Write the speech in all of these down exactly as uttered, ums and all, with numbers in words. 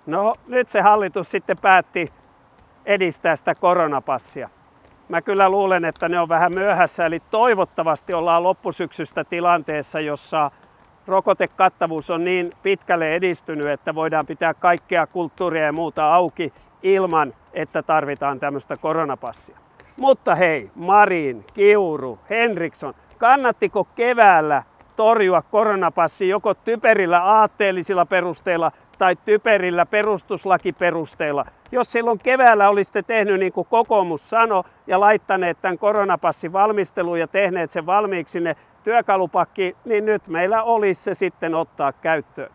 No nyt se hallitus sitten päätti edistää sitä koronapassia. Mä kyllä luulen, että ne on vähän myöhässä, eli toivottavasti ollaan loppusyksystä tilanteessa, jossa rokotekattavuus on niin pitkälle edistynyt, että voidaan pitää kaikkea kulttuuria ja muuta auki ilman, että tarvitaan tämmöistä koronapassia. Mutta hei, Marin, Kiuru, Henriksson, kannattiko keväällä torjua koronapassi joko typerillä aatteellisilla perusteilla tai typerillä perustuslakiperusteilla? Jos silloin keväällä olisitte tehnyt niin kuin kokoomus sanoi ja laittaneet tämän koronapassin valmisteluun ja tehneet sen valmiiksi sinne työkalupakkiin, niin nyt meillä olisi se sitten ottaa käyttöön.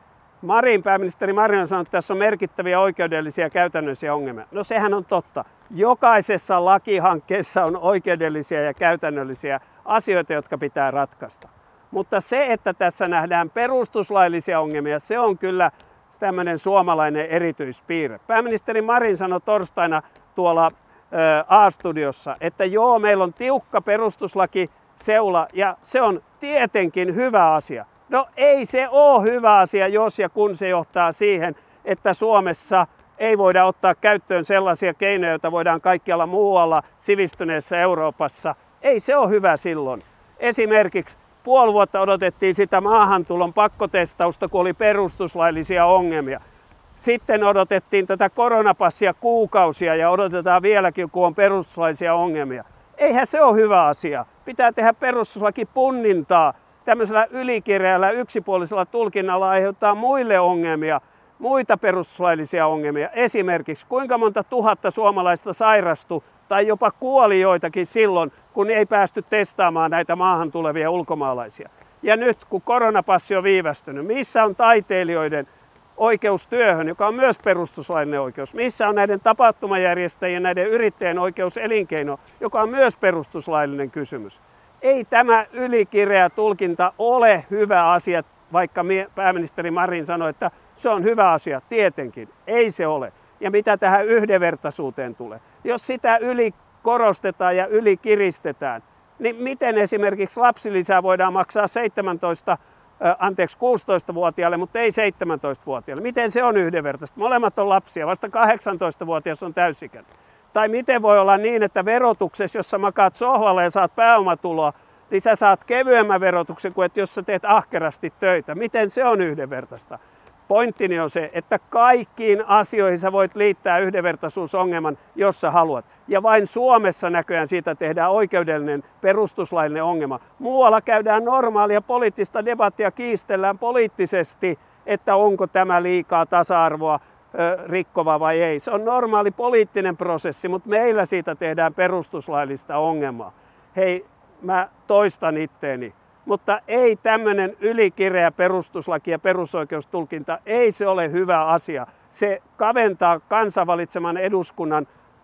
Marin, pääministeri Marin on sanonut, että tässä on merkittäviä oikeudellisia ja käytännöllisiä ongelmia. No sehän on totta. Jokaisessa lakihankkeessa on oikeudellisia ja käytännöllisiä asioita, jotka pitää ratkaista. Mutta se, että tässä nähdään perustuslaillisia ongelmia, se on kyllä tämmöinen suomalainen erityispiirre. Pääministeri Marin sanoi torstaina tuolla A-studiossa, että joo, meillä on tiukka perustuslakiseula ja se on tietenkin hyvä asia. No ei se ole hyvä asia, jos ja kun se johtaa siihen, että Suomessa ei voida ottaa käyttöön sellaisia keinoja, joita voidaan kaikkialla muualla sivistyneessä Euroopassa. Ei se ole hyvä silloin. Esimerkiksi puoli vuotta odotettiin sitä maahantulon pakkotestausta, kun oli perustuslaillisia ongelmia. Sitten odotettiin tätä koronapassia kuukausia ja odotetaan vieläkin, kun on perustuslaillisia ongelmia. Eihän se ole hyvä asia. Pitää tehdä perustuslakipunnintaa. Tämmöisellä ylikireällä yksipuolisella tulkinnalla aiheuttaa muille ongelmia, muita perustuslaillisia ongelmia. Esimerkiksi kuinka monta tuhatta suomalaista sairastui tai jopa kuoli joitakin silloin, kun ei päästy testaamaan näitä maahan tulevia ulkomaalaisia. Ja nyt, kun koronapassi on viivästynyt, missä on taiteilijoiden oikeus työhön, joka on myös perustuslaillinen oikeus? Missä on näiden tapahtumajärjestäjien, näiden yrittäjien oikeus elinkeino, joka on myös perustuslaillinen kysymys? Ei tämä ylikireä tulkinta ole hyvä asia, vaikka pääministeri Marin sanoi, että se on hyvä asia. Tietenkin, ei se ole. Ja mitä tähän yhdenvertaisuuteen tulee? Jos sitä yli korostetaan ja yli kiristetään, niin miten esimerkiksi lapsilisää voidaan maksaa seitsemäntoista, anteeksi, kuusitoistavuotiaille, mutta ei seitsemäntoistavuotiaille? Miten se on yhdenvertaista? Molemmat on lapsia, vasta kahdeksantoistavuotias on täysikäinen. Tai miten voi olla niin, että verotuksessa, jos sä makaat sohvalla ja saat pääomatuloa, niin sä saat kevyemmän verotuksen kuin että jos sä teet ahkerasti töitä. Miten se on yhdenvertaista? Pointtini on se, että kaikkiin asioihin sä voit liittää yhdenvertaisuusongelman, jos sä haluat. Ja vain Suomessa näköjään siitä tehdään oikeudellinen perustuslaillinen ongelma. Muualla käydään normaalia poliittista debattia, kiistellään poliittisesti, että onko tämä liikaa tasa-arvoa rikkova vai ei. Se on normaali poliittinen prosessi, mutta meillä siitä tehdään perustuslaillista ongelmaa. Hei, mä toistan itteeni, mutta ei tämmöinen ylikireä perustuslaki ja perusoikeustulkinta, ei se ole hyvä asia. Se kaventaa kansan valitseman eduskunnan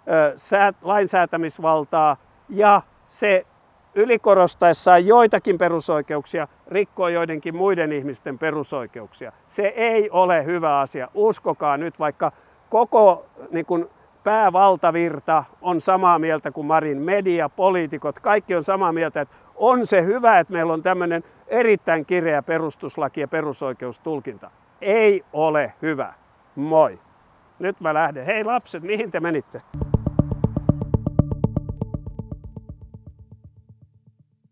ö, lainsäätämisvaltaa ja se ylikorostaessaan joitakin perusoikeuksia rikkoo joidenkin muiden ihmisten perusoikeuksia. Se ei ole hyvä asia. Uskokaa nyt, vaikka koko niin kun, päävaltavirta on samaa mieltä kuin Marin, media, poliitikot, kaikki on samaa mieltä, että on se hyvä, että meillä on tämmöinen erittäin kireä perustuslaki ja perusoikeustulkinta. Ei ole hyvä. Moi. Nyt mä lähden. Hei lapset, mihin te menitte?